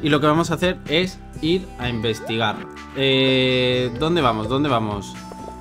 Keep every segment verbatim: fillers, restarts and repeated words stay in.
Y lo que vamos a hacer es ir a investigar. Eh, ¿Dónde vamos? ¿Dónde vamos?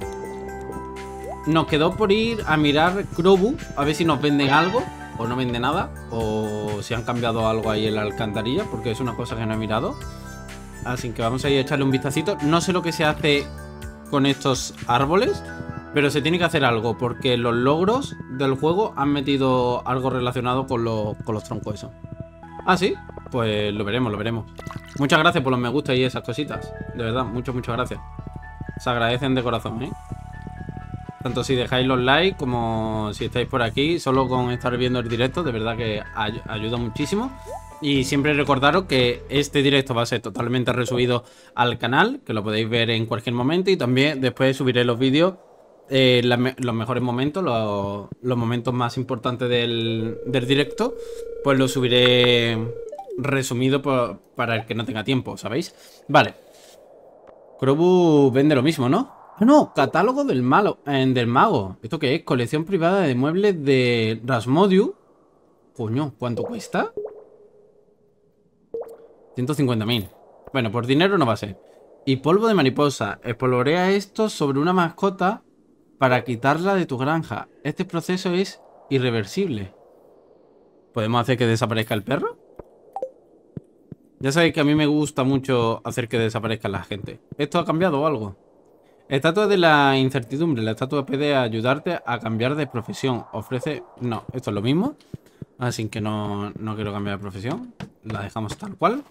Nos quedó por ir a mirar Krobu, a ver si nos venden algo. O no vende nada. O si han cambiado algo ahí en la alcantarilla, porque es una cosa que no he mirado. Así que vamos a ir a echarle un vistacito. No sé lo que se hace con estos árboles, pero se tiene que hacer algo, porque los logros del juego han metido algo relacionado con, lo, con los troncos eso. Ah, ¿sí? Pues lo veremos, lo veremos. Muchas gracias por los me gusta y esas cositas. De verdad, muchas, muchas gracias. Se agradecen de corazón, ¿eh? Tanto si dejáis los likes como si estáis por aquí. Solo con estar viendo el directo, de verdad que ay ayuda muchísimo. Y siempre recordaros que este directo va a ser totalmente resubido al canal, que lo podéis ver en cualquier momento. Y también después subiré los vídeos, eh, la, los mejores momentos, los, los momentos más importantes del, del directo. Pues lo subiré resumido por, para el que no tenga tiempo, ¿sabéis? Vale. Krobu vende lo mismo, ¿no? Ah, no, catálogo del malo, eh, del mago. ¿Esto qué es? Colección privada de muebles de Rasmodiu. Coño, ¿cuánto cuesta? ciento cincuenta mil. Bueno, por dinero no va a ser. Y polvo de mariposa. Espolvorea esto sobre una mascota para quitarla de tu granja. Este proceso es irreversible. ¿Podemos hacer que desaparezca el perro? Ya sabéis que a mí me gusta mucho hacer que desaparezca la gente. ¿Esto ha cambiado o algo? Estatua de la incertidumbre. La estatua puede ayudarte a cambiar de profesión. Ofrece... No, esto es lo mismo. Así que no, no quiero cambiar de profesión. La dejamos tal cual.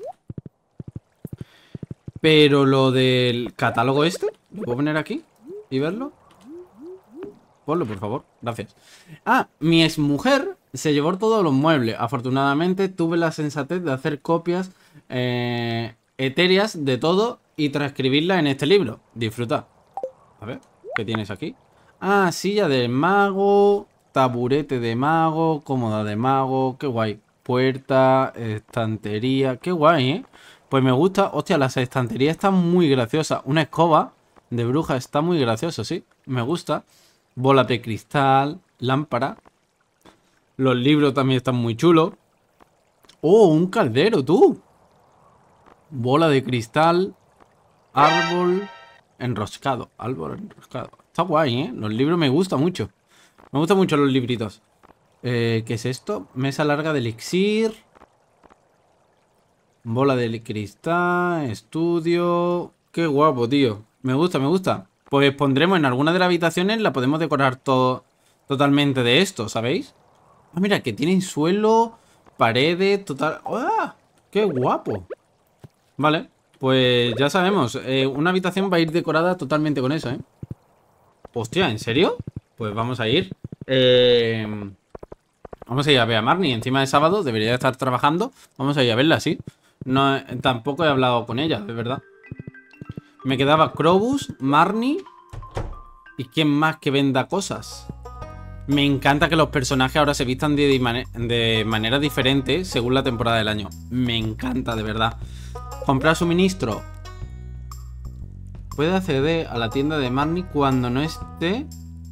Pero lo del catálogo este, ¿lo puedo poner aquí y verlo? Ponlo, por favor. Gracias. Ah, mi exmujer se llevó todos los muebles. Afortunadamente tuve la sensatez de hacer copias eh, etéreas de todo y transcribirlas en este libro. Disfruta. A ver, ¿qué tienes aquí? Ah, silla del mago, taburete de mago, cómoda de mago. Qué guay. Puerta, estantería. Qué guay, ¿eh? Pues me gusta. Hostia, las estanterías están muy graciosas. Una escoba de bruja está muy gracioso, sí. Me gusta. Bola de cristal, lámpara. Los libros también están muy chulos. Oh, un caldero, tú. Bola de cristal. Árbol enroscado. Árbol enroscado. Está guay, ¿eh? Los libros me gustan mucho. Me gustan mucho los libritos. Eh, ¿Qué es esto? Mesa larga de elixir. Bola de cristal. Estudio. Qué guapo, tío. Me gusta, me gusta. Pues pondremos en alguna de las habitaciones. La podemos decorar todo totalmente de esto, ¿sabéis? Ah, mira, que tienen suelo, paredes, total... ¡Ah! ¡Qué guapo! Vale, pues ya sabemos. Eh, una habitación va a ir decorada totalmente con eso, ¿eh? Hostia, ¿en serio? Pues vamos a ir. Eh... Vamos a ir a ver a Marnie. Encima de sábado debería de estar trabajando. Vamos a ir a verla, sí. No, tampoco he hablado con ella, de verdad. Me quedaba Krobus, Marnie. ¿Y quién más que venda cosas? Me encanta que los personajes ahora se vistan de, de, de manera diferente según la temporada del año. Me encanta, de verdad. Comprar suministro. Puede acceder a la tienda de Marnie cuando no esté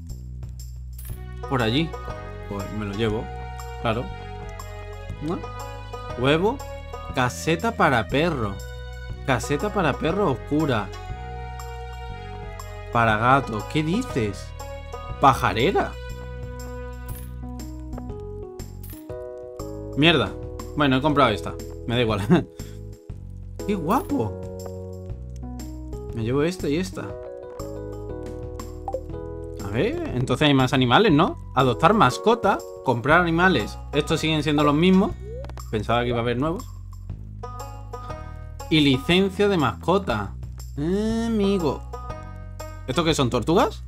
por allí. Pues me lo llevo. Claro. ¿No? Huevo. Caseta para perro. Caseta para perro oscura. Para gato. ¿Qué dices? Pajarera. Mierda. Bueno, he comprado esta. Me da igual. ¡Qué guapo! Me llevo esta y esta. A ver, entonces hay más animales, ¿no? Adoptar mascota. Comprar animales. Estos siguen siendo los mismos. Pensaba que iba a haber nuevos. Y licencia de mascota. Eh, amigo. ¿Esto qué son? ¿Tortugas?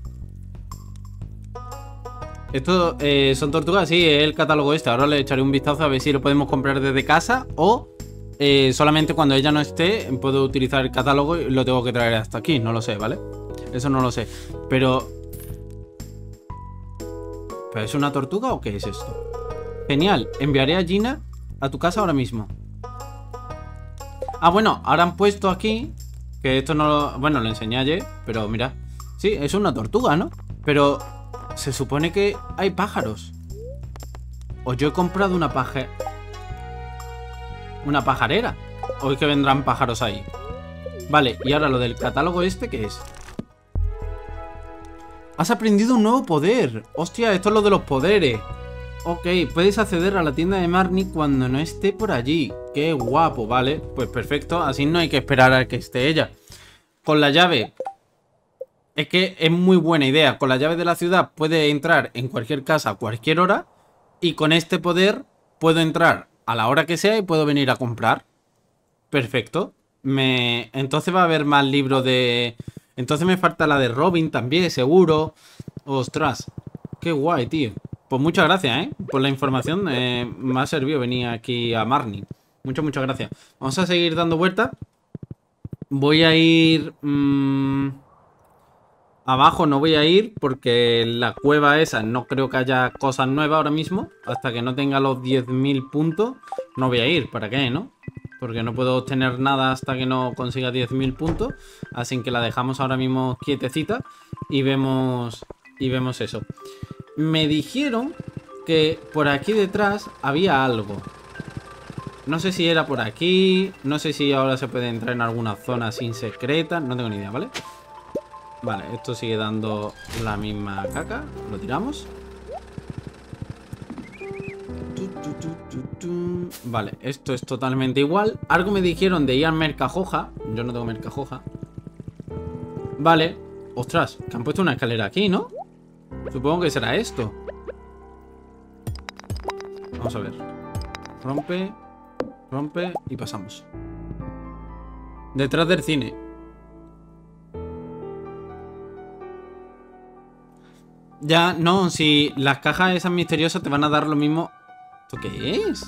Esto eh, son tortugas, sí, es el catálogo este. Ahora le echaré un vistazo a ver si lo podemos comprar desde casa. O eh, solamente cuando ella no esté puedo utilizar el catálogo y lo tengo que traer hasta aquí. No lo sé, ¿vale? Eso no lo sé. Pero... ¿Pero es una tortuga o qué es esto? Genial, enviaré a Gina a tu casa ahora mismo. Ah, bueno, ahora han puesto aquí que esto no lo... Bueno, lo enseñé ayer, pero mira. Sí, es una tortuga, ¿no? Pero se supone que hay pájaros. O yo he comprado una paja... Una pajarera. Hoy que vendrán pájaros ahí. Vale, y ahora lo del catálogo este, ¿qué es? Has aprendido un nuevo poder. Hostia, esto es lo de los poderes. Ok, puedes acceder a la tienda de Marnie cuando no esté por allí. Qué guapo, vale. Pues perfecto, así no hay que esperar a que esté ella. Con la llave. Es que es muy buena idea. Con la llave de la ciudad puede entrar en cualquier casa a cualquier hora. Y con este poder puedo entrar a la hora que sea y puedo venir a comprar. Perfecto. Me... Entonces va a haber más libros de... Entonces me falta la de Robin también, seguro. Ostras. Qué guay, tío. Pues muchas gracias, ¿eh? Por la información. Eh, me ha servido venir aquí a Marnie. Muchas, muchas gracias. Vamos a seguir dando vueltas. Voy a ir... Mmm, abajo no voy a ir porque la cueva esa no creo que haya cosas nuevas ahora mismo. Hasta que no tenga los diez mil puntos no voy a ir. ¿Para qué, no? Porque no puedo obtener nada hasta que no consiga diez mil puntos. Así que la dejamos ahora mismo quietecita. Y vemos, y vemos eso. Me dijeron que por aquí detrás había algo. No sé si era por aquí. No sé si ahora se puede entrar en alguna zona sin secreta. No tengo ni idea, ¿vale? Vale, esto sigue dando la misma caca. Lo tiramos. Vale, esto es totalmente igual. Algo me dijeron de ir a Mercajoja. Yo no tengo Mercajoja. Vale. Ostras, que han puesto una escalera aquí, ¿no? Supongo que será esto. Vamos a ver. Rompe. Rompe y pasamos. Detrás del cine. Ya, no, si las cajas esas misteriosas te van a dar lo mismo. ¿Esto qué es?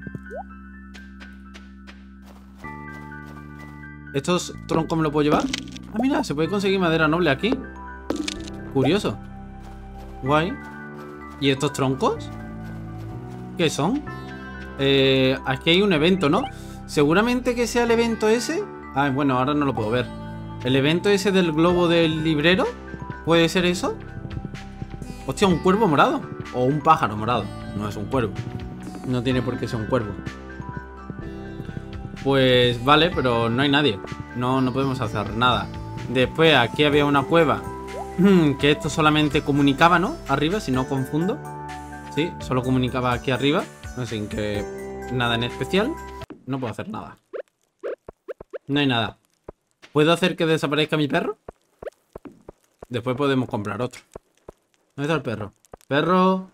¿Estos troncos me lo puedo llevar? Ah, mira, se puede conseguir madera noble aquí. Curioso. Guay. ¿Y estos troncos? ¿Qué son? Eh, aquí hay un evento, ¿no? Seguramente que sea el evento ese. Ah, bueno, ahora no lo puedo ver. ¿El evento ese del globo del librero? ¿Puede ser eso? Hostia, un cuervo morado. O un pájaro morado. No es un cuervo. No tiene por qué ser un cuervo. Pues vale, pero no hay nadie. No, no podemos hacer nada. Después aquí había una cueva. Que esto solamente comunicaba, ¿no? Arriba, si no confundo. Sí, solo comunicaba aquí arriba. Así que nada en especial. No puedo hacer nada. No hay nada. ¿Puedo hacer que desaparezca mi perro? Después podemos comprar otro. ¿Dónde está el perro? ¡Perro!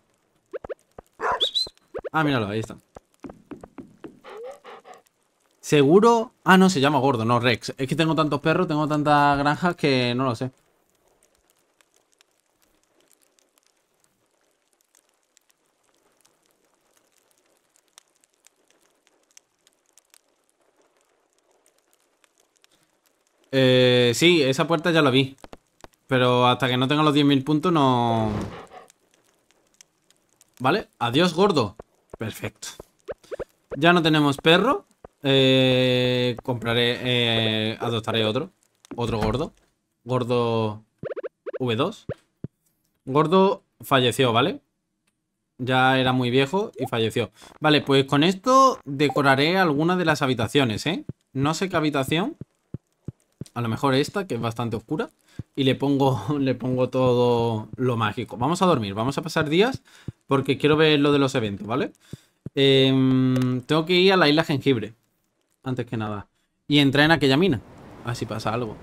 Ah, míralo, ahí está. ¿Seguro? Ah, no, se llama Gordo, no Rex. Es que tengo tantos perros, tengo tantas granjas que no lo sé. Eh, sí, esa puerta ya la vi. Pero hasta que no tenga los diez mil puntos no... Vale, adiós gordo. Perfecto. Ya no tenemos perro. eh, Compraré, eh, adoptaré otro. Otro gordo. Gordo V dos. Gordo falleció, ¿vale? Ya era muy viejo y falleció. Vale, pues con esto decoraré alguna de las habitaciones, ¿eh? No sé qué habitación. A lo mejor esta, que es bastante oscura. Y le pongo, le pongo todo lo mágico. Vamos a dormir, vamos a pasar días. Porque quiero ver lo de los eventos, ¿vale? Eh, tengo que ir a la isla Jengibre. Antes que nada. Y entrar en aquella mina. A ver si pasa algo.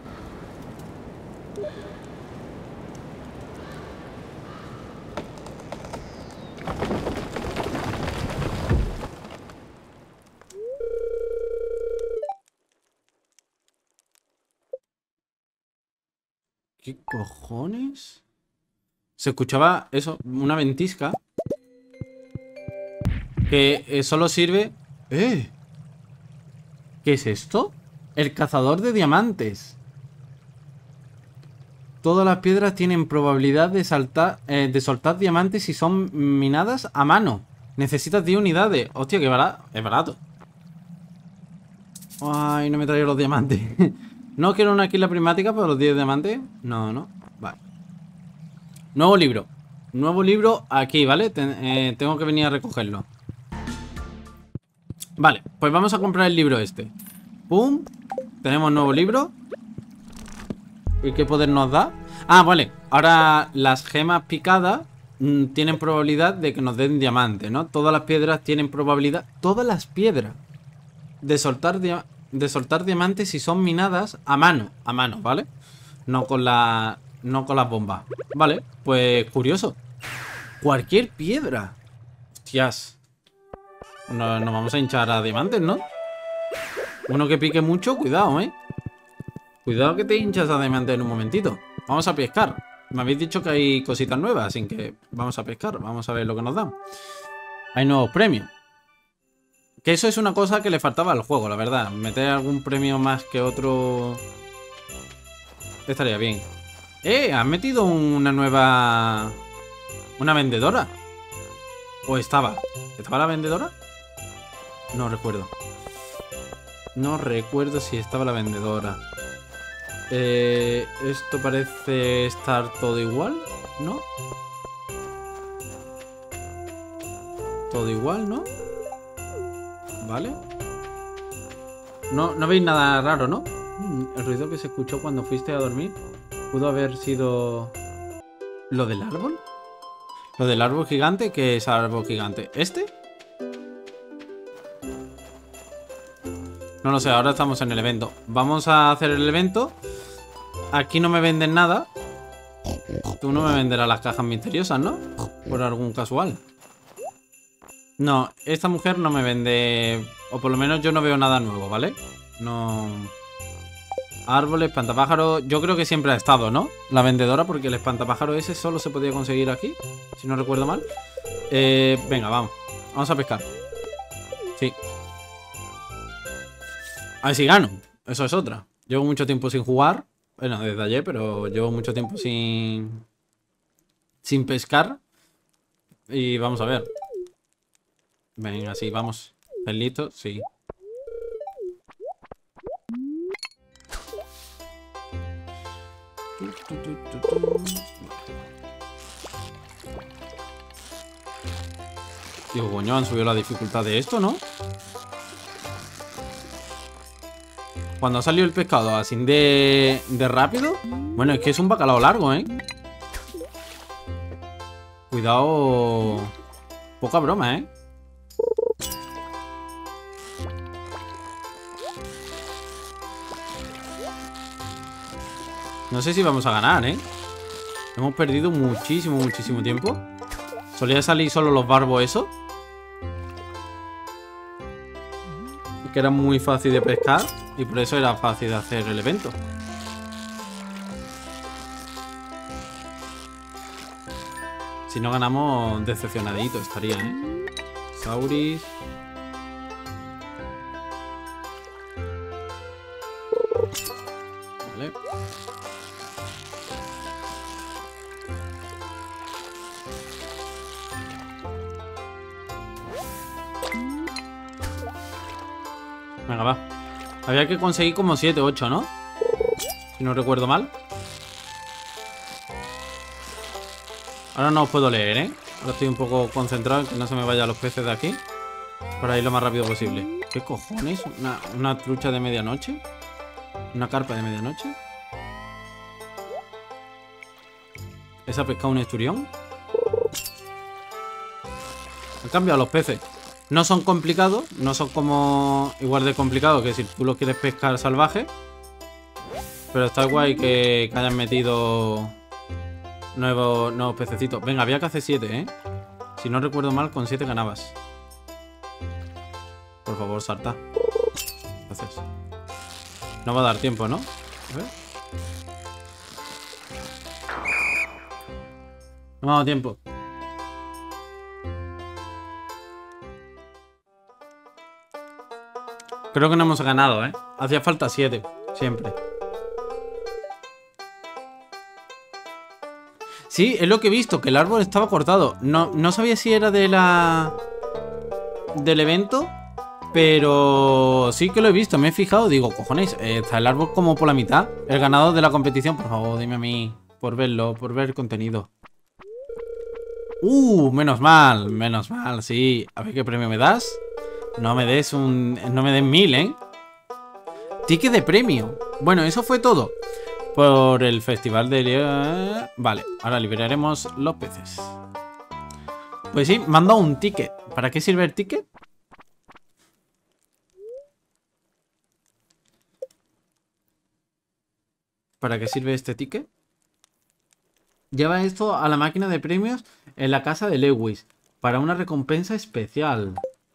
¿Qué cojones? Se escuchaba eso, una ventisca. Que eh, solo sirve... ¡Eh! ¿Qué es esto? El cazador de diamantes. Todas las piedras tienen probabilidad de, saltar, eh, de soltar diamantes si son minadas a mano. Necesitas diez unidades. Hostia, qué barato. Es barato. Ay, no me traigo los diamantes. No quiero una isla prismática para los diez diamantes. No, no. Vale. Nuevo libro. Nuevo libro aquí, ¿vale? Ten, eh, tengo que venir a recogerlo. Vale, pues vamos a comprar el libro este. Pum. Tenemos nuevo libro. ¿Y qué poder nos da? Ah, vale. Ahora las gemas picadas mmm, tienen probabilidad de que nos den diamante, ¿no? Todas las piedras tienen probabilidad... Todas las piedras de soltar, dia... de soltar diamantes si son minadas a mano. A mano, ¿vale? No con la... No con las bombas. Vale, pues curioso. Cualquier piedra. Hostias. No, nos vamos a hinchar a diamantes, ¿no? Uno que pique mucho, cuidado, ¿eh? Cuidado que te hinchas a diamantes en un momentito. Vamos a pescar. Me habéis dicho que hay cositas nuevas, así que vamos a pescar. Vamos a ver lo que nos dan. Hay nuevos premios. Que eso es una cosa que le faltaba al juego, la verdad. Meter algún premio más que otro... estaría bien. ¡Eh! ¿Han metido una nueva... una vendedora? ¿O estaba? ¿Estaba la vendedora? No recuerdo. No recuerdo si estaba la vendedora. Eh, esto parece estar todo igual, ¿no? Todo igual, ¿no? Vale. No, no veis nada raro, ¿no? El ruido que se escuchó cuando fuiste a dormir pudo haber sido... ¿lo del árbol? ¿Lo del árbol gigante? ¿Qué es árbol gigante? ¿Este? No lo sé, ahora estamos en el evento. Vamos a hacer el evento. Aquí no me venden nada. Tú no me venderás las cajas misteriosas, ¿no? Por algún casual. No, esta mujer no me vende... o por lo menos yo no veo nada nuevo, ¿vale? No... Árboles, espantapájaros... Yo creo que siempre ha estado, ¿no? La vendedora, porque el espantapájaro ese solo se podía conseguir aquí, si no recuerdo mal. Eh, venga, vamos. Vamos a pescar. Sí. A ver si gano. Eso es otra. Llevo mucho tiempo sin jugar. Bueno, desde ayer, pero llevo mucho tiempo sin... sin pescar. Y vamos a ver. Venga, sí, vamos. ¿Estás listo? Sí. Digo, coño, han subido la dificultad de esto, ¿no? Cuando ha salido el pescado así de, de rápido. Bueno, es que es un bacalao largo, ¿eh? Cuidado. Poca broma, ¿eh? No sé si vamos a ganar, ¿eh? Hemos perdido muchísimo, muchísimo tiempo. Solía salir solo los barbos eso. Que era muy fácil de pescar. Y por eso era fácil de hacer el evento. Si no ganamos, decepcionadito estaría, ¿eh? Sauris. Vale. Venga, va. Había que conseguir como siete, ocho, ¿no? Si no recuerdo mal. Ahora no os puedo leer, ¿eh? Ahora estoy un poco concentrado en que no se me vayan los peces de aquí. Para ir lo más rápido posible. ¿Qué cojones? ¿Una, una trucha de medianoche? ¿Una carpa de medianoche? ¿Esa pesca un esturión? Han cambiado los peces. No son complicados, no son como igual de complicados que si tú los quieres pescar salvaje. Pero está guay que, que hayan metido nuevos, nuevos pececitos. Venga, había que hacer siete, ¿eh? Si no recuerdo mal, con siete ganabas. Por favor, salta. Gracias. No va a dar tiempo, ¿no? A ver. No me ha dado tiempo. Creo que no hemos ganado, ¿eh? Hacía falta siete, siempre. Sí, es lo que he visto, que el árbol estaba cortado. No, no sabía si era de la... del evento, pero sí que lo he visto, me he fijado. Digo, cojones, está el árbol como por la mitad. El ganador de la competición, por favor, dime a mí. Por verlo, por ver el contenido. Uh, menos mal, menos mal, sí. A ver qué premio me das. No me des un... no me des mil, ¿eh? Ticket de premio. Bueno, eso fue todo. Por el festival de... Vale, ahora liberaremos los peces. Pues sí, me han dado un ticket. ¿Para qué sirve el ticket? ¿Para qué sirve este ticket? Lleva esto a la máquina de premios en la casa de Lewis. Para una recompensa especial.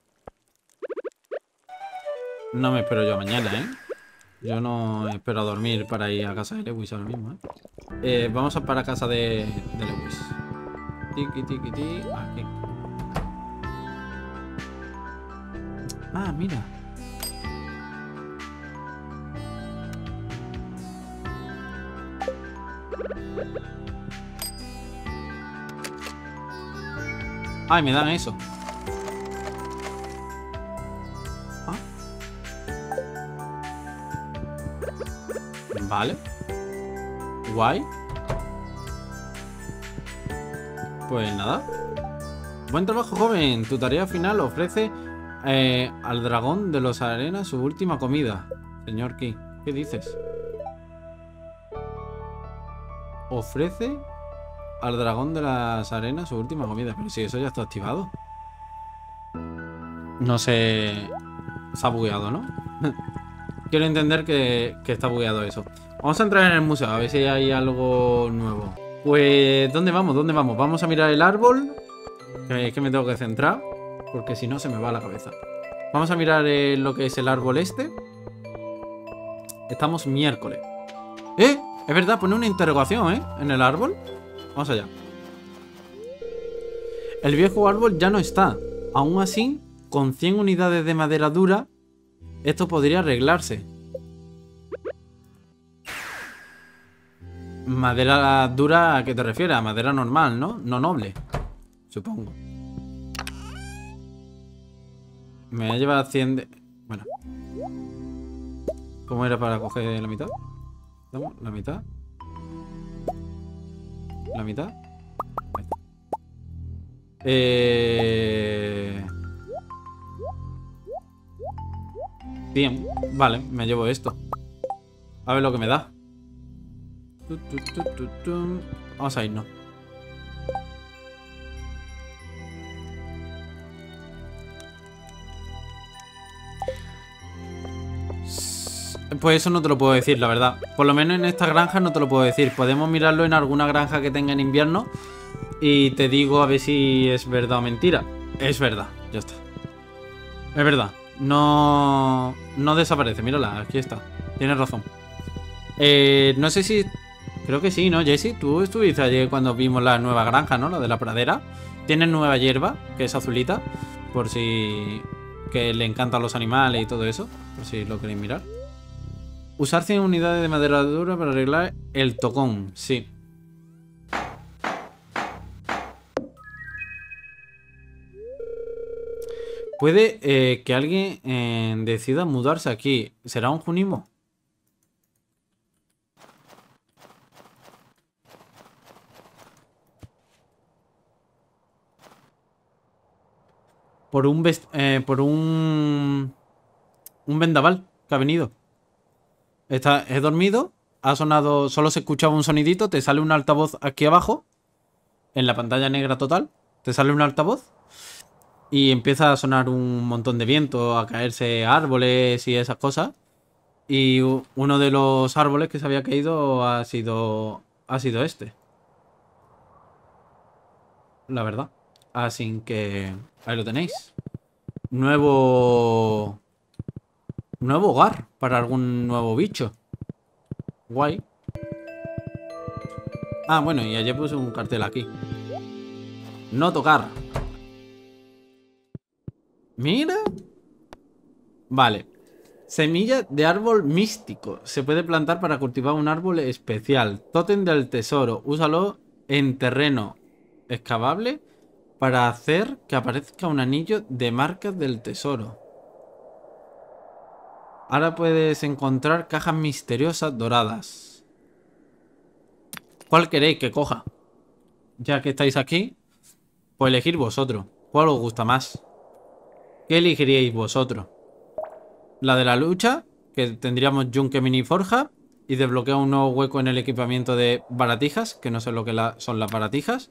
No me espero yo a mañana, ¿eh? Yo no espero a dormir para ir a casa de Lewis ahora mismo, ¿eh? eh vamos a para casa de, de Lewis. Tiki, tiki, tiki. Aquí. Ah, mira. Ay, me dan eso. ¿Ah? Vale. Guay. Pues nada. Buen trabajo, joven. Tu tarea final ofrece eh, al dragón de los arenas su última comida. Señor Ki, ¿qué dices? Ofrece al dragón de las arenas su última comida. Pero si eso ya está activado. No sé. Se ha bugueado, ¿no? Quiero entender que, que está bugueado eso. Vamos a entrar en el museo a ver si hay algo nuevo. Pues, ¿dónde vamos? ¿Dónde vamos? Vamos a mirar el árbol. Que es que me tengo que centrar, porque si no se me va la cabeza. Vamos a mirar eh, lo que es el árbol este. Estamos miércoles. ¡Eh! Es verdad, pone una interrogación, ¿eh? En el árbol. Vamos allá. El viejo árbol ya no está. Aún así, con cien unidades de madera dura, esto podría arreglarse. Madera dura, ¿a qué te refieres? A madera normal, ¿no? No noble, supongo. Me va a llevar cien de... Bueno. ¿Cómo era para coger la mitad? ¿Estamos? ¿La mitad? ¿La mitad? Ahí está. Eh... Bien, vale, me llevo esto. A ver lo que me da. Tu, tu, tu, tu, tu. Vamos a irnos. Pues eso no te lo puedo decir, la verdad. Por lo menos en esta granja no te lo puedo decir. Podemos mirarlo en alguna granja que tenga en invierno y te digo a ver si es verdad o mentira. Es verdad, ya está. Es verdad. No, no desaparece, mírala, aquí está. Tienes razón. Eh, no sé si... Creo que sí, ¿no, Jesse? Tú estuviste ayer cuando vimos la nueva granja, ¿no? La de la pradera. Tiene nueva hierba, que es azulita. Por si... Que le encantan los animales y todo eso. Por si lo queréis mirar. Usar cien unidades de madera dura para arreglar el tocón. Sí. Puede eh, que alguien eh, decida mudarse aquí. ¿Será un Junimo? Por un... Eh, por un... Un vendaval que ha venido. Está, he dormido. Ha sonado... Solo se escuchaba un sonidito. Te sale un altavoz aquí abajo. En la pantalla negra total. Te sale un altavoz. Y empieza a sonar un montón de viento, a caerse árboles y esas cosas. Y uno de los árboles que se había caído ha sido, ha sido este. La verdad. Así que ahí lo tenéis. Nuevo... Nuevo hogar para algún nuevo bicho. Guay. Ah, bueno, y ayer puse un cartel aquí. No tocar. Mira. Vale. Semilla de árbol místico. Se puede plantar para cultivar un árbol especial. Tótem del tesoro. Úsalo en terreno excavable para hacer que aparezca un anillo de marcas del tesoro. Ahora puedes encontrar cajas misteriosas doradas. ¿Cuál queréis que coja? Ya que estáis aquí, pues elegir vosotros. ¿Cuál os gusta más? ¿Qué elegiríais vosotros? La de la lucha, que tendríamos yunque mini forja. Y desbloquea un nuevo hueco en el equipamiento de baratijas, que no sé lo que la, son las baratijas.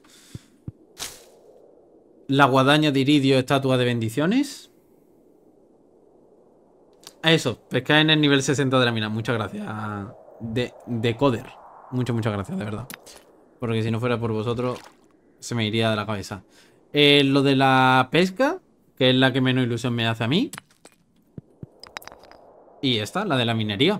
La guadaña de iridio, estatua de bendiciones. Eso, pescar en el nivel sesenta de la mina. Muchas gracias. De, de Coder. Muchas, muchas gracias, de verdad. Porque si no fuera por vosotros, se me iría de la cabeza. Eh, lo de la pesca, que es la que menos ilusión me hace a mí. Y esta, la de la minería.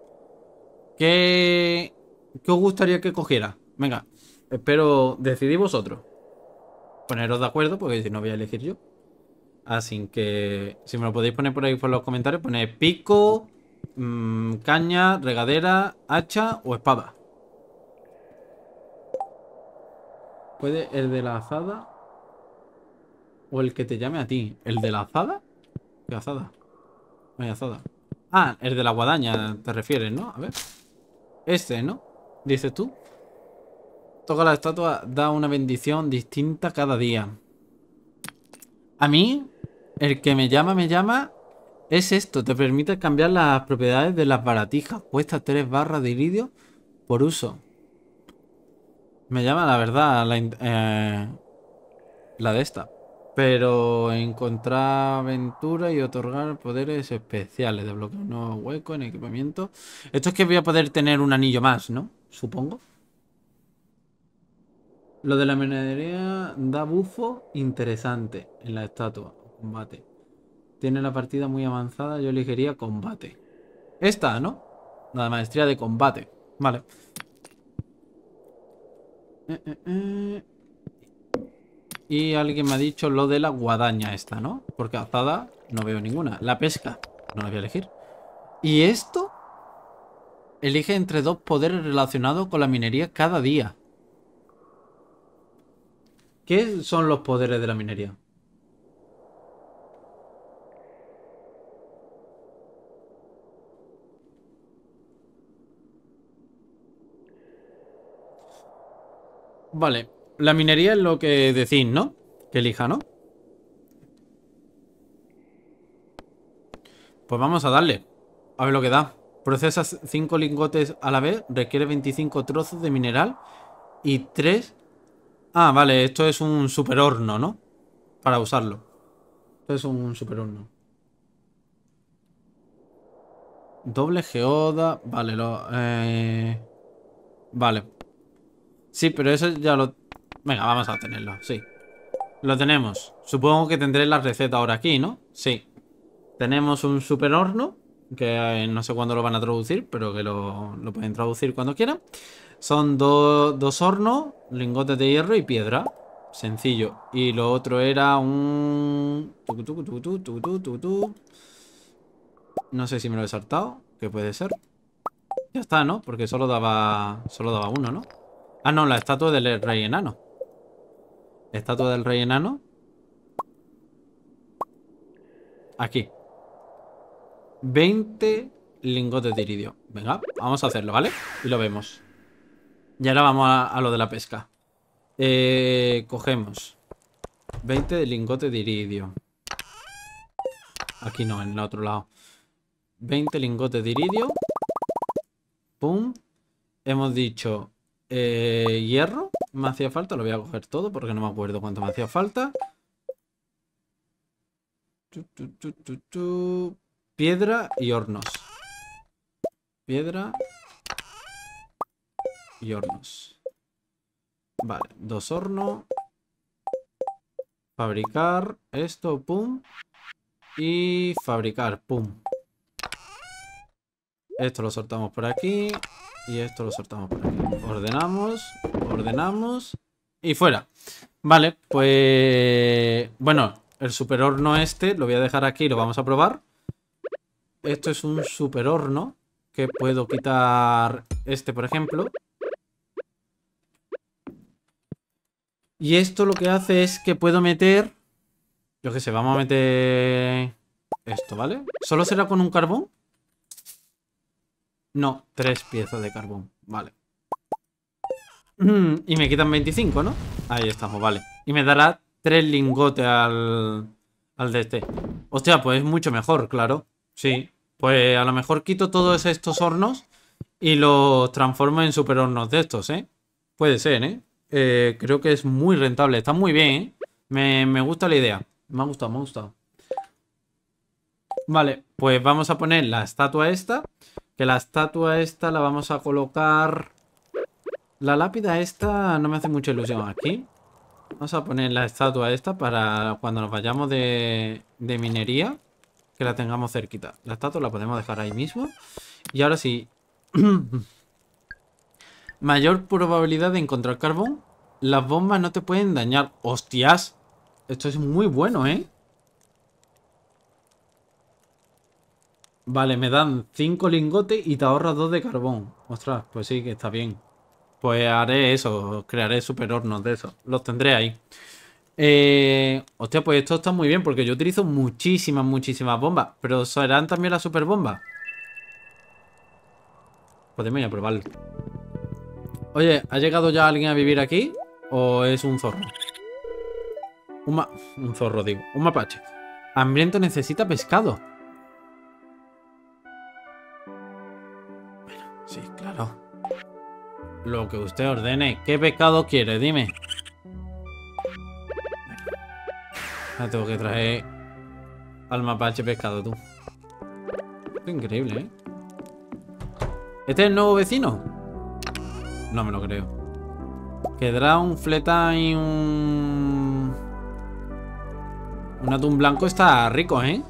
¿Qué, ¿Qué os gustaría que cogiera? Venga, espero decidí vosotros. Poneros de acuerdo, porque si no voy a elegir yo. Así que si me lo podéis poner por ahí por los comentarios, poned pico, mmm, caña, regadera, hacha o espada. ¿Puede el de la azada? ¿O el que te llame a ti? ¿El de la azada? ¿Qué azada? No hay azada. Ah, el de la guadaña te refieres, ¿no? A ver. Este, ¿no? Dices tú. Toca la estatua, da una bendición distinta cada día. A mí, el que me llama, me llama... Es esto, te permite cambiar las propiedades de las baratijas. Cuesta tres barras de iridio por uso. Me llama, la verdad, la, eh, la de esta. Pero encontrar aventura y otorgar poderes especiales. Desbloquear un nuevo hueco en equipamiento. Esto es que voy a poder tener un anillo más, ¿no? Supongo. Lo de la minería da bufo interesante en la estatua. Combate. Tiene la partida muy avanzada. Yo elegiría combate. Esta, ¿no? La maestría de combate. Vale. Eh, eh, eh. Y alguien me ha dicho lo de la guadaña esta, ¿no? Porque azada no veo ninguna. La pesca. No la voy a elegir. ¿Y esto? Elige entre dos poderes relacionados con la minería cada día. ¿Qué son los poderes de la minería? Vale. La minería es lo que decís, ¿no? Que elija, ¿no? Pues vamos a darle. A ver lo que da. Procesas cinco lingotes a la vez. Requiere veinticinco trozos de mineral. Y tres... Ah, vale. Esto es un super horno, ¿no? Para usarlo. Esto es un super horno. Doble geoda. Vale, lo... Eh... Vale. Sí, pero eso ya lo... Venga, vamos a tenerlo, sí. Lo tenemos. Supongo que tendré la receta ahora aquí, ¿no? Sí. Tenemos un super horno, que eh, no sé cuándo lo van a traducir, pero que lo, lo pueden traducir cuando quieran. Son do, dos hornos, lingotes de hierro y piedra. Sencillo. Y lo otro era un... Tucu, tucu, tucu, tucu, tucu, tucu, tucu. No sé si me lo he saltado. ¿Qué puede ser? Ya está, ¿no? Porque solo daba... Solo daba uno, ¿no? Ah, no, la estatua del rey enano. Estatua del rey enano. Aquí. veinte lingotes de iridio. Venga, vamos a hacerlo, ¿vale? Y lo vemos. Y ahora vamos a, a lo de la pesca. Eh, cogemos veinte lingotes de iridio. Aquí no, en el otro lado. veinte lingotes de iridio. Pum. Hemos dicho eh, hierro. Me hacía falta, lo voy a coger todo porque no me acuerdo cuánto me hacía falta. Tu, tu, tu, tu, tu. Piedra y hornos. Piedra y hornos. Vale, dos hornos. Fabricar esto, pum. Y fabricar, pum. Esto lo soltamos por aquí. Y esto lo soltamos por aquí. Ordenamos, ordenamos. Y fuera. Vale, pues... Bueno, el super horno este lo voy a dejar aquí y lo vamos a probar. Esto es un super horno. Que puedo quitar este, por ejemplo. Y esto lo que hace es que puedo meter... Yo qué sé, vamos a meter... Esto, ¿vale? ¿Solo será con un carbón? No, tres piezas de carbón. Vale. Y me quitan veinticinco, ¿no? Ahí estamos, vale. Y me dará tres lingotes al... Al de este. Hostia, pues es mucho mejor, claro. Sí. Pues a lo mejor quito todos estos hornos y los transformo en super hornos de estos, ¿eh? Puede ser, ¿eh? Eh, creo que es muy rentable. Está muy bien, ¿eh? Me, me gusta la idea. Me ha gustado, me ha gustado. Vale, pues vamos a poner la estatua esta. Que la estatua esta la vamos a colocar... La lápida esta no me hace mucha ilusión aquí. Vamos a poner la estatua esta para cuando nos vayamos de, de minería. Que la tengamos cerquita. La estatua la podemos dejar ahí mismo. Y ahora sí. Mayor probabilidad de encontrar carbón. Las bombas no te pueden dañar. ¡Hostias! Esto es muy bueno, ¿eh? Vale, me dan cinco lingotes y te ahorras dos de carbón. Ostras, pues sí, que está bien. Pues haré eso. Crearé super hornos de esos. Los tendré ahí. Eh, hostia, pues esto está muy bien porque yo utilizo muchísimas, muchísimas bombas. Pero ¿serán también las super bombas? Podemos ir a probarlo. Oye, ¿ha llegado ya alguien a vivir aquí? ¿O es un zorro? Un, ma un zorro, digo. Un mapache. Hambriento necesita pescado. Bueno, sí, claro. Lo que usted ordene. ¿Qué pescado quiere? Dime. Me tengo que traer al mapache pescado, tú. Esto es increíble, ¿eh? ¿Este es el nuevo vecino? No me lo creo. Quedará un fleta y un... Un atún blanco está rico, ¿eh?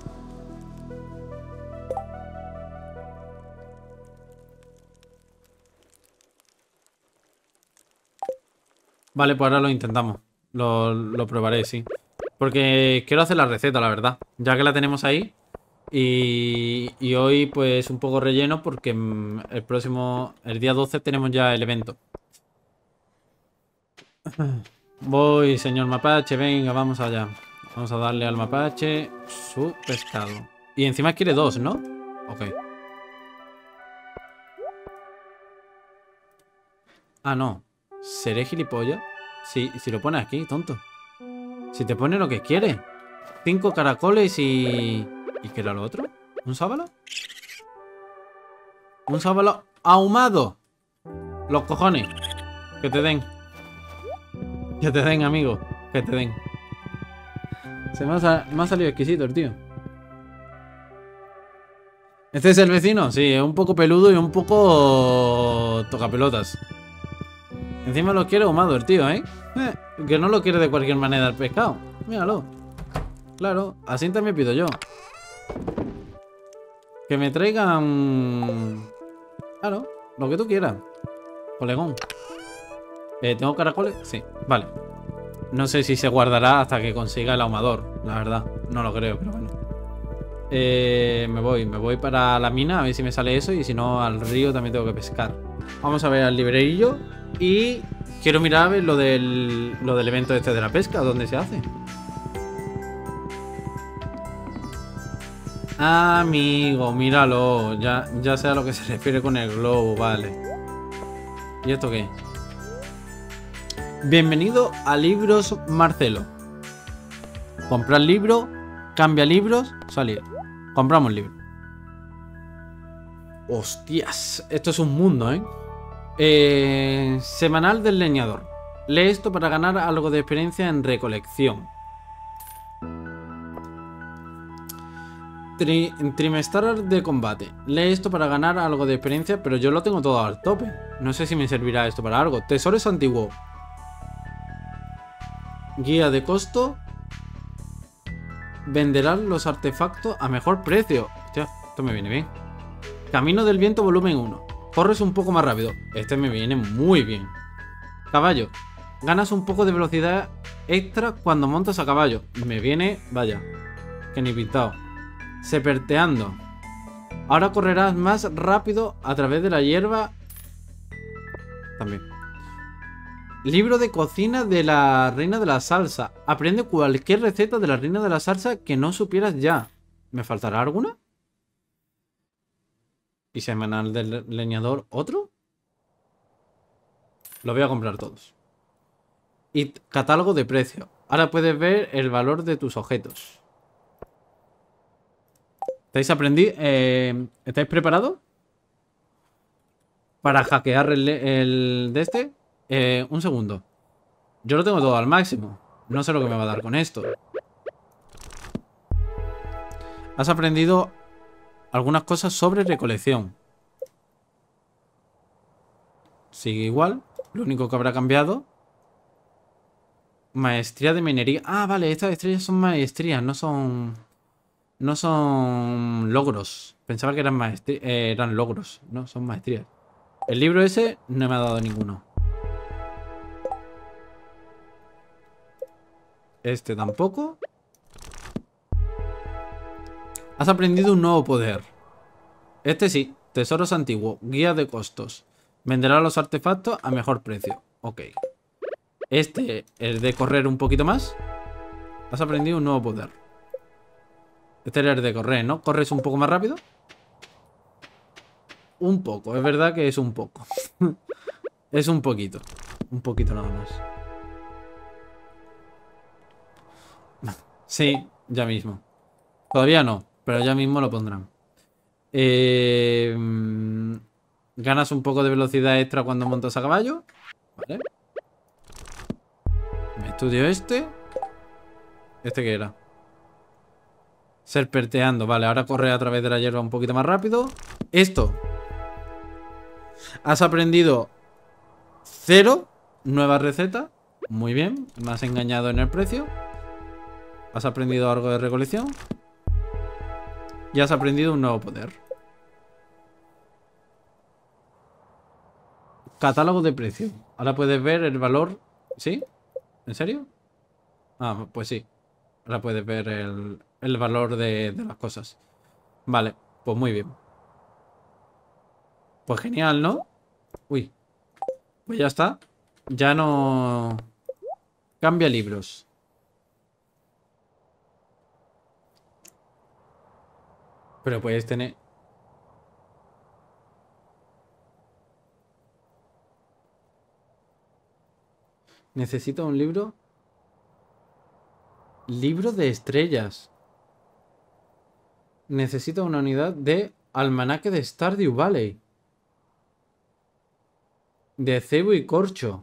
Vale, pues ahora lo intentamos. Lo, lo probaré, sí. Porque quiero hacer la receta, la verdad. Ya que la tenemos ahí. Y, y hoy pues un poco relleno porque el próximo, el día doce tenemos ya el evento. Voy, señor mapache, venga, vamos allá. Vamos a darle al mapache su pescado. Y encima quiere dos, ¿no? Ok. Ah, no. ¿Seré gilipollas? Sí, si lo pone aquí, tonto. Si te pone lo que quiere. Cinco caracoles y... ¿Y qué era lo otro? ¿Un sábalo? Un sábalo ahumado. Los cojones. Que te den. Que te den, amigo. Que te den. Se me ha, me ha salido exquisito el tío. ¿Este es el vecino? Sí, es un poco peludo y un poco... tocapelotas. Encima lo quiere ahumado el tío, ¿eh? ¿eh? Que no lo quiere de cualquier manera el pescado. Míralo. Claro, así también pido yo. Que me traigan... Claro, lo que tú quieras. Colegón. Eh, ¿Tengo caracoles? Sí, vale. No sé si se guardará hasta que consiga el ahumador, la verdad. No lo creo, pero bueno. Eh, me voy, me voy para la mina a ver si me sale eso. Y si no, al río también tengo que pescar. Vamos a ver al librerillo. Y quiero mirar a ver lo del, lo del evento este de la pesca. ¿Dónde se hace? Amigo, míralo. Ya, ya sé a lo que se refiere con el globo, vale. ¿Y esto qué? Bienvenido a Libros Marcelo. Comprar libro, cambia libros, salir. Compramos libro. Hostias, esto es un mundo, ¿eh? eh Semanal del leñador. Lee esto para ganar algo de experiencia en recolección. Tri trimestral de combate. Lee esto para ganar algo de experiencia, pero yo lo tengo todo al tope. No sé si me servirá esto para algo. Tesores antiguos. Guía de costo. Venderán los artefactos a mejor precio. Hostia, esto me viene bien. Camino del viento volumen uno. Corres un poco más rápido. Este me viene muy bien. Caballo. Ganas un poco de velocidad extra cuando montas a caballo. Me viene, vaya, que ni pintado. Seperteando. Ahora correrás más rápido a través de la hierba. También. Libro de cocina de la reina de la salsa. Aprende cualquier receta de la reina de la salsa que no supieras ya. ¿Me faltará alguna? ¿Y semanal del leñador otro? Lo voy a comprar todos. Y catálogo de precio. Ahora puedes ver el valor de tus objetos. ¿Estáis aprendiendo? Eh, ¿Estáis preparados? Para hackear el, el de este. Eh, un segundo. Yo lo tengo todo al máximo. No sé lo que me va a dar con esto. Has aprendido algunas cosas sobre recolección. Sigue igual. Lo único que habrá cambiado. Maestría de minería. Ah, vale, estas estrellas son maestrías, no son... No son logros. Pensaba que eran maestrías. Eh, eran logros. No, son maestrías. El libro ese no me ha dado ninguno. Este tampoco. Has aprendido un nuevo poder. Este sí. Tesoros antiguos. Guía de costos. Venderá los artefactos a mejor precio. Ok. Este, el de correr un poquito más. Has aprendido un nuevo poder. Este era el de correr, ¿no? ¿Corres un poco más rápido? Un poco, es verdad que es un poco. Es un poquito. Un poquito nada más. Sí, ya mismo. Todavía no, pero ya mismo lo pondrán. Eh, ganas un poco de velocidad extra cuando montas a caballo. Vale. Me estudio este. ¿Este qué era? Serpenteando. Vale, ahora corre a través de la hierba un poquito más rápido. Esto. Has aprendido cero. Nueva receta. Muy bien. Me has engañado en el precio. Has aprendido algo de recolección. Y has aprendido un nuevo poder. Catálogo de precio. Ahora puedes ver el valor. ¿Sí? ¿En serio? Ah, pues sí. Ahora puedes ver el, el valor de, de las cosas. Vale, pues muy bien. Pues genial, ¿no? Uy. Pues ya está. Ya no... Cambia libros. Pero puedes tener... Necesito un libro. Libro de estrellas. Necesito una unidad de almanaque de Stardew Valley. De cebo y corcho.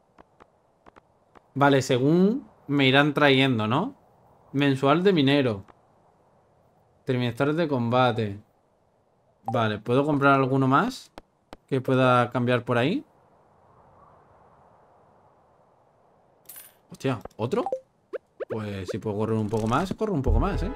Vale, según me irán trayendo, ¿no? Mensual de minero. Trimestral de combate. Vale, ¿puedo comprar alguno más que pueda cambiar por ahí? Hostia, ¿otro? Pues si puedo correr un poco más, corro un poco más, ¿eh?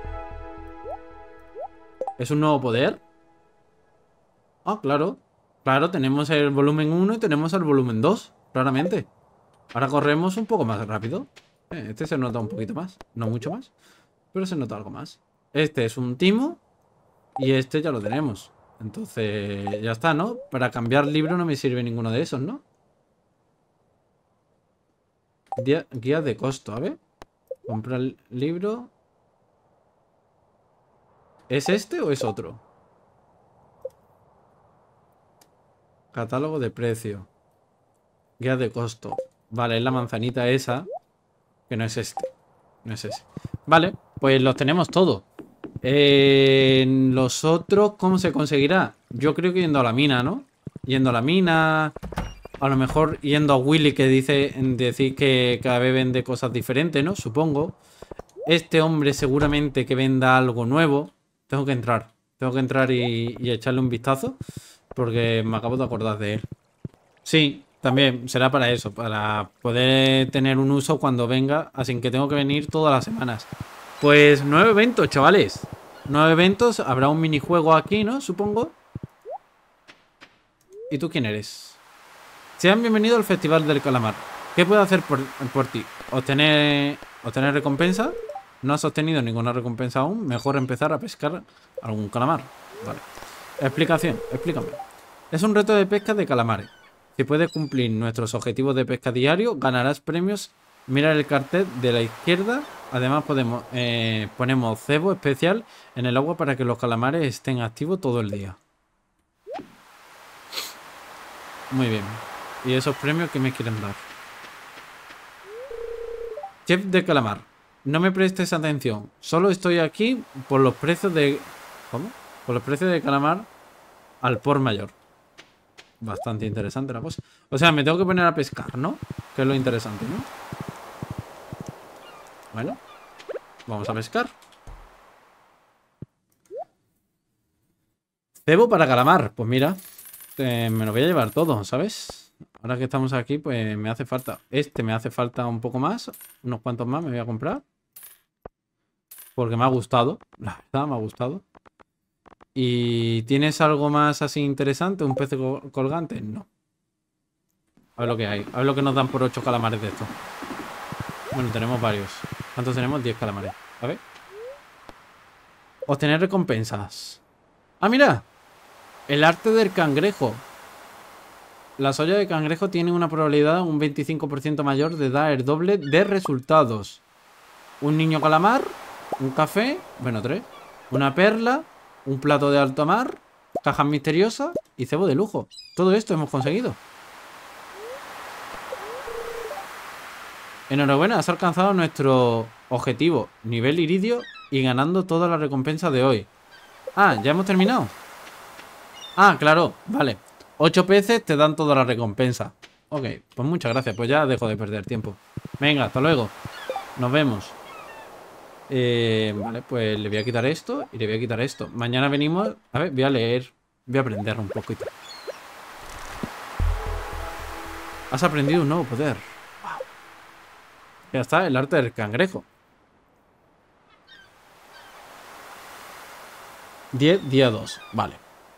¿Es un nuevo poder? Ah, claro. Claro, tenemos el volumen uno y tenemos el volumen dos, claramente. Ahora corremos un poco más rápido. Eh, este se nota un poquito más. No mucho más, pero se nota algo más. Este es un timo y este ya lo tenemos. Entonces, ya está, ¿no? Para cambiar libro no me sirve ninguno de esos, ¿no? Guía, guía de costo, a ver. Comprar el libro. ¿Es este o es otro? Catálogo de precio. Guía de costo. Vale, es la manzanita esa. Que no es este. No es ese. Vale, pues los tenemos todos. Eh, los otros, ¿cómo se conseguirá? Yo creo que yendo a la mina, ¿no? Yendo a la mina. A lo mejor yendo a Willy, que dice decir que cada vez vende cosas diferentes, ¿no? Supongo. Este hombre seguramente que venda algo nuevo. Tengo que entrar. Tengo que entrar y, y echarle un vistazo. Porque me acabo de acordar de él. Sí, también será para eso. Para poder tener un uso cuando venga. Así que tengo que venir todas las semanas. Pues nueve eventos, chavales. Nueve eventos. Habrá un minijuego aquí, ¿no? Supongo. ¿Y tú quién eres? Sean bienvenidos al Festival del Calamar. ¿Qué puedo hacer por, por ti? ¿Obtener, obtener recompensa? ¿No has obtenido ninguna recompensa aún? Mejor empezar a pescar algún calamar. Vale. Explicación, explícame. Es un reto de pesca de calamares. Si puedes cumplir nuestros objetivos de pesca diario, ganarás premios. Mira el cartel de la izquierda. Además podemos eh, ponemos cebo especial en el agua para que los calamares estén activos todo el día. Muy bien. ¿Y esos premios qué me quieren dar? Chef de calamar. No me prestes atención. Solo estoy aquí por los precios de ¿Cómo? Por los precios de calamar al por mayor. Bastante interesante la cosa. O sea, me tengo que poner a pescar, ¿no? Que es lo interesante, ¿no? Bueno, vamos a pescar. Cebo para calamar. Pues mira, eh, me lo voy a llevar todo, ¿sabes? Ahora que estamos aquí, pues me hace falta. Este me hace falta un poco más. Unos cuantos más me voy a comprar. Porque me ha gustado. La verdad, me ha gustado. ¿Y tienes algo más así interesante? ¿Un pez colgante? No. A ver lo que hay. A ver lo que nos dan por ocho calamares de esto. Bueno, tenemos varios. ¿Cuántos tenemos? diez calamares. A ver. Obtener recompensas. ¡Ah, mira! El arte del cangrejo. La soya de cangrejo tiene una probabilidad un veinticinco por ciento mayor de dar el doble de resultados. Un niño calamar. Un café. Bueno, tres. Una perla. Un plato de alta mar. Cajas misteriosas. Y cebo de lujo. Todo esto hemos conseguido. Enhorabuena, has alcanzado nuestro objetivo. Nivel iridio. Y ganando todas las recompensas de hoy. Ah, ¿ya hemos terminado? Ah, claro, vale. Ocho peces te dan toda la recompensa. Ok, pues muchas gracias. Pues ya dejo de perder tiempo. Venga, hasta luego. Nos vemos. Eh, vale, pues le voy a quitar esto y le voy a quitar esto. Mañana venimos... A ver, voy a leer. Voy a aprender un poquito. Has aprendido un nuevo poder. Wow. Ya está, el arte del cangrejo. diez, día dos. Vale.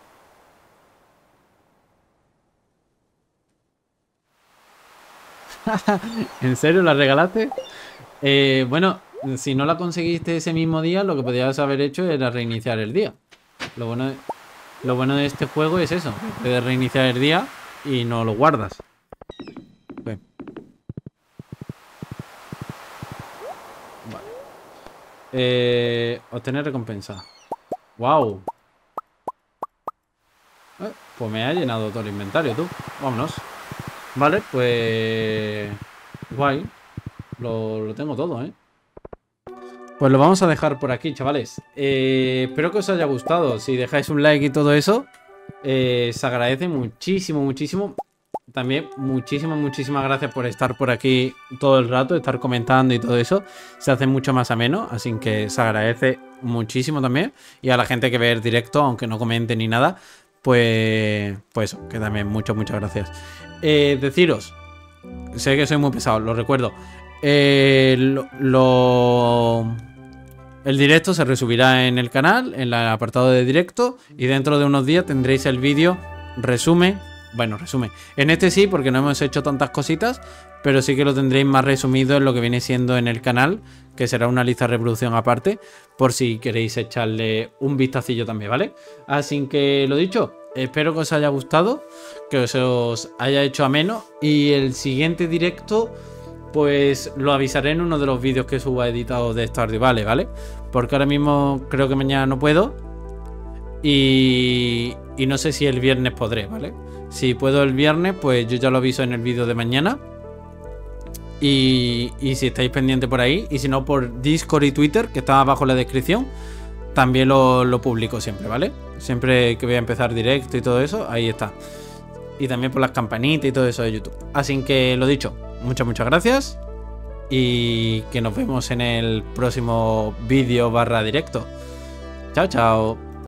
¿En serio la regalaste? Eh, bueno, si no la conseguiste ese mismo día, lo que podías haber hecho era reiniciar el día. Lo bueno de, lo bueno de este juego es eso. Puedes reiniciar el día y no lo guardas. Okay. Vale. Eh, obtener recompensa. Wow. Eh, pues me ha llenado todo el inventario, tú. Vámonos. Vale, pues... Guay. Lo, lo tengo todo, ¿eh? Pues lo vamos a dejar por aquí, chavales. Eh, espero que os haya gustado. Si dejáis un like y todo eso, eh, se agradece muchísimo, muchísimo. También muchísimas, muchísimas gracias por estar por aquí todo el rato, estar comentando y todo eso. Se hace mucho más ameno, así que se agradece muchísimo también. Y a la gente que ve el directo, aunque no comente ni nada, pues, pues eso, que también muchas, muchas gracias. Eh, deciros, sé que soy muy pesado, lo recuerdo. Eh, lo, lo... El directo se resubirá en el canal, en el apartado de directo. Y dentro de unos días tendréis el vídeo resumen. Bueno, resumen. En este sí, porque no hemos hecho tantas cositas. Pero sí que lo tendréis más resumido en lo que viene siendo en el canal, que será una lista de reproducción aparte, por si queréis echarle un vistacillo también, ¿vale? Así que lo dicho, espero que os haya gustado, que os, os haya hecho ameno. Y el siguiente directo, pues lo avisaré en uno de los vídeos que suba editado de Stardew Valley, ¿vale? Porque ahora mismo creo que mañana no puedo. Y, y no sé si el viernes podré, ¿vale? Si puedo el viernes, pues yo ya lo aviso en el vídeo de mañana. Y, y si estáis pendientes por ahí, y si no por Discord y Twitter, que está abajo en la descripción, también lo, lo publico siempre, ¿vale? Siempre que voy a empezar directo y todo eso, ahí está. Y también por las campanitas y todo eso de YouTube. Así que lo dicho, muchas, muchas gracias. Y que nos vemos en el próximo vídeo barra directo. Chao, chao.